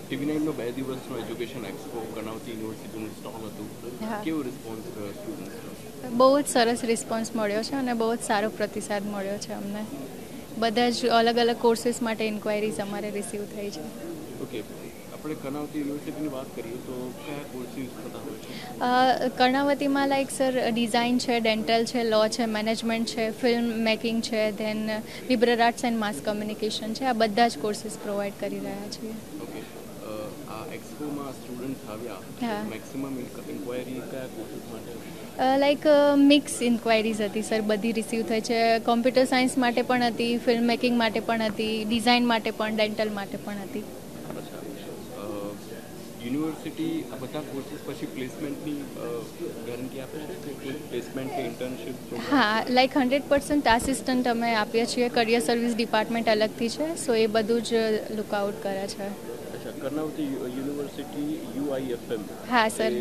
TV9 નો 2 દિવસનો education expo Karnavati યુનિવર્સિટીનું સ્ટોલ હતું કેવો રિસ્પોન્સ સ્ટુડન્ટ્સનો બહુ જ સરસ રિસ્પોન્સ મળ્યો છે અને બહુ જ સારો પ્રતિસાદ મળ્યો છે અમને બધા જ અલગ અલગ કોર્સીસ માટે ઇન્ક્વાયરીઝ અમારે રિસીવ થઈ છે ઓકે આપણે કર્ણાવતી યુનિવર્સિટીની વાત કરીએ તો કયા કોર્સીસ થતા હોય છે કર્ણાવતીમાં લાઈક સર ડિઝાઇન છે ડેન્ટલ છે લો છે મેનેજમેન્ટ છે ફિલ્મ મેકિંગ છે then liberal arts and mass communication છે આ બધા જ કોર્સીસ પ્રોવાઈડ કરી રહ્યા છીએ ઓકે આ એક્સપોમાં સ્ટુડન્ટ્સ આવ્યા મેક્સિમમ ઇન્ક્વાયરી કયા કોર્સીસ માટે લાઈક મિક્સ ઇન્ક્વાયરીઝ હતી સર બધી રિસીવ થઈ છે કોમ્પ્યુટર સાયન્સ માટે પણ હતી ફિલ્મ મેકિંગ માટે પણ હતી ડિઝાઇન માટે પણ ડેન્ટલ માટે પણ હતી યુનિવર્સિટી આ બધા કોર્સીસ પછી પ્લેસમેન્ટની ગેરંટી આપે છે કે પ્લેસમેન્ટ કે ઇન્ટર્નશિપ હા લાઈક 100% આસિસ્ટન્ટ અમે આપીએ છીએ કરિયર સર્વિસ ડિપાર્ટમેન્ટ અલગથી છે સો એ બધું જ લુકઆઉટ કરે છે કર્ણાવતી યુનિવર્સિટી UIFM હા સર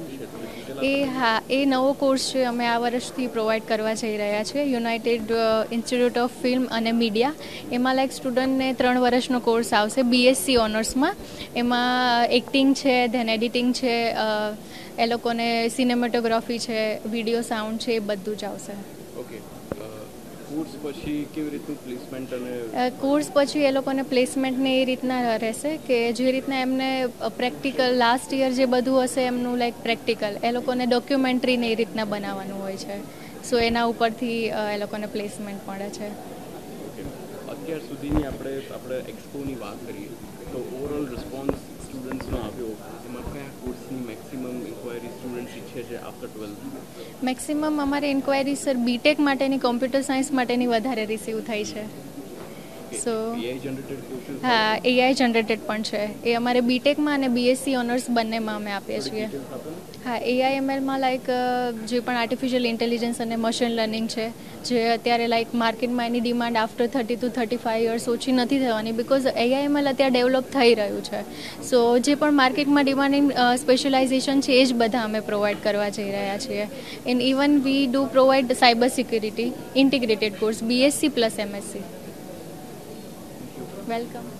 એ નવો કોર્સ છે અમે આ વર્ષથી પ્રોવાઈડ કરવા જઈ રહ્યા છીએ યુનાઇટેડ ઇન્સ્ટિટ્યૂટ ઓફ ફિલ્મ અને મીડિયા એમાં લાઈક સ્ટુડન્ટને 3 વર્ષનો કોર્સ આવશે BSc ઓનર્સમાં એમાં એક્ટિંગ છે ધેન એડિટિંગ છે એ લોકોને સિનેમેટોગ્રાફી છે વિડીયો સાઉન્ડ છે એ બધું જ આવશે ઓકે કોર્સ પછી કેવી રીતનું પ્લેસમેન્ટ અને કોર્સ પછી એ લોકોને પ્લેસમેન્ટને એ રીતના રહેશે કે જે રીતના એમને પ્રેક્ટિકલ લાસ્ટ યર જે બધું હશે એમનું લાઈક પ્રેક્ટિકલ એ લોકોને ડોક્યુમેન્ટરીને એ રીતના બનાવવાનું હોય છે સો એના ઉપરથી એ લોકોને પ્લેસમેન્ટ મળે છે અત્યાર સુધીની આપણે એક્સપોની વાત કરીએ તો ઓવરઓલ રિસ્પોન્સ સ્ટુડન્ટ્સનો આવ્યો એમાં કયા કોર્સની મેક્સિમમ ઇન્ક્વાયરી સ્ટુડન્ટ્સ ઈચ્છે છે આફ્ટર 12 મેક્સિમમ અમારે ઇન્ક્વાયરી સર બીટેક માટેની કોમ્પ્યુટર સાયન્સ માટેની વધારે રિસીવ થઈ છે સો હા AI જનરેટેડ પણ છે એ અમારે બીટેકમાં અને BSc ઓનર્સ બંનેમાં અમે આપીએ છીએ હા AIMLમાં લાઈક જે પણ આર્ટિફિશિયલ ઇન્ટેલિજન્સ અને મશીન લર્નિંગ છે જે અત્યારે લાઈક માર્કેટમાં એની ડિમાન્ડ આફ્ટર 30 to 35 યર્સ ઓછી નથી થવાની બિકોઝ AIML અત્યારે ડેવલપ થઈ રહ્યું છે સો જે પણ માર્કેટમાં ડિમાન્ડિંગ સ્પેશિયલાઇઝેશન છે એ જ બધા અમે પ્રોવાઈડ કરવા જઈ રહ્યા છીએ and even we do provide cyber security integrated course BSc plus MSc welcome